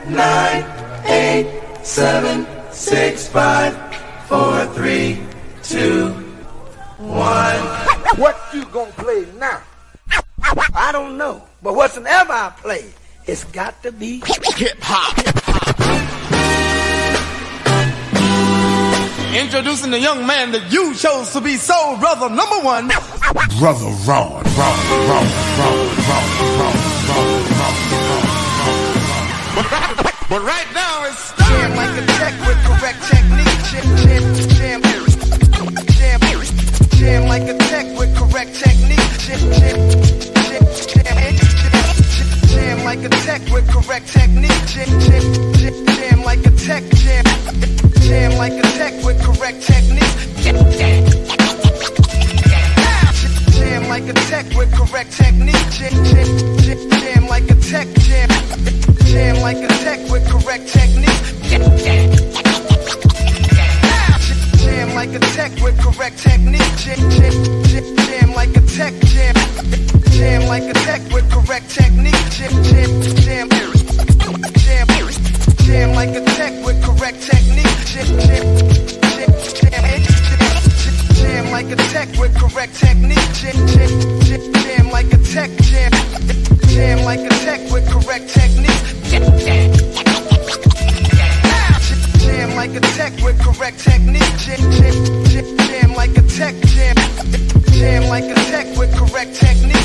9, 8, 7, 6, 5, 4, 3, 2, 1. What you gonna play now? I don't know, but whatsoever I play, it's got to be hip-hop. Introducing the young man that you chose to be soul brother number one. Brother Ron. But right now it's jam like a tech with correct technique. Jam like a tech with correct technique. Jam like a tech with correct technique. Jam like a tech jam like a tech with correct technique. Jam like a tech with correct technique. Jam like a tech jam like a tech with correct technique. Jam like a tech with correct technique. Jam like a tech jam like a tech with correct technique. Jam like a tech with correct technique. Jam like a tech with correct technique. Jam like a tech jam like a tech with correct technique. Jam like a tech with correct technique. Jam like a tech jam like a tech with correct technique.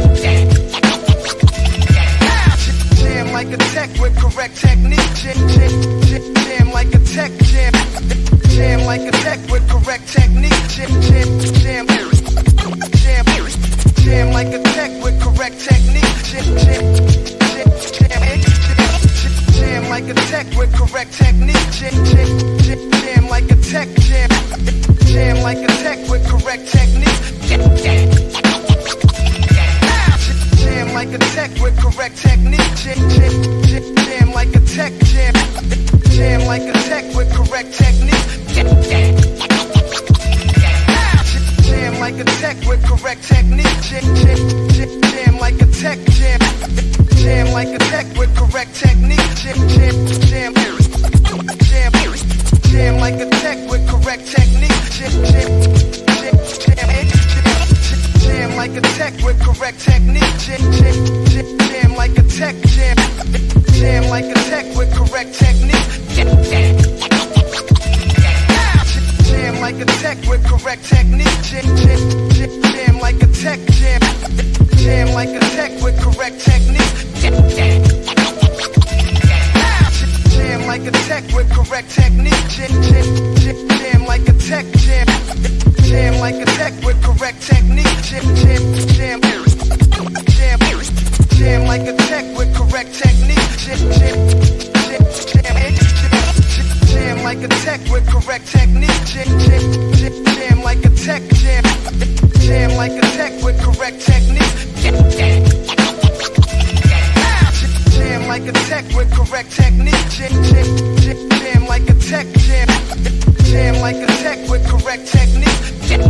Jam like a tech with correct technique. Jam like a tech jam like a tech with correct technique. Jam like a tech with correct technique. Jam like a tech with correct technique. Jam like a tech jam like a tech with correct technique. Jam like a tech with correct technique. Jam like a tech jam like a tech with correct technique. Jam like a tech with correct technique. Jam like a tech jam like a tech with correct technique. Jam like a tech with correct technique. Jam like a tech with correct technique. Jam like a tech jam like a tech with correct technique. Jam like a tech with correct technique. Jam like a tech jam like a tech with correct technique. Jam like a tech with correct technique. Jam like a tech jam like a tech with correct technique. Jam like a tech with correct technique. Jam like a tech with correct technique. Jam like a tech jam like a tech with correct technique. Jam like a tech with correct technique. Jam like a tech jam like a tech with correct technique.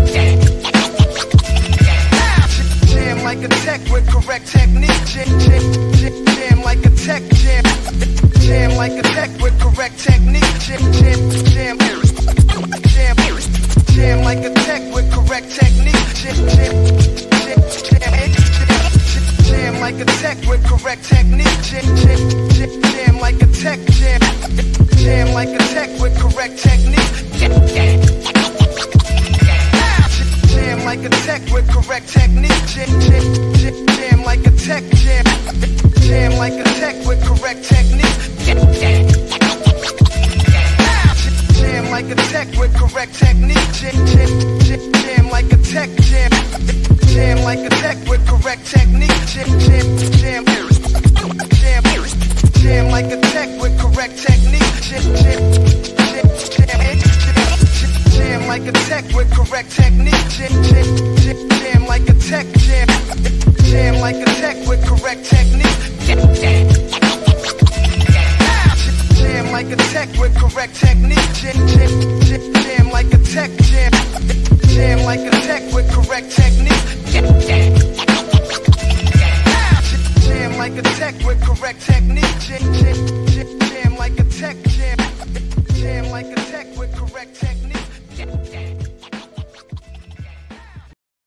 Jam like a tech with correct technique. Jam like a tech jam like a tech with correct technique. Jam like a tech with correct technique. Jam like a tech with correct technique. Jam like a tech jam like a tech with correct technique. Jam like a tech with correct technique. Jam like a tech jam like a tech with correct technique. Jam like a tech with correct technique. Jam like a tech jam like a tech with correct technique. Jam like a tech with correct technique. Jam like a tech with correct technique. Jam like a tech jam like a tech with correct technique.